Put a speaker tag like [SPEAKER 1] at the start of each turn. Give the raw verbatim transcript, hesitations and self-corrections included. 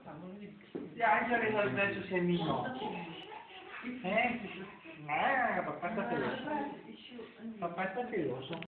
[SPEAKER 1] Ya, ya le das besos ese mismo. ¿Eh? Nada, papá está celoso. Papá está celoso.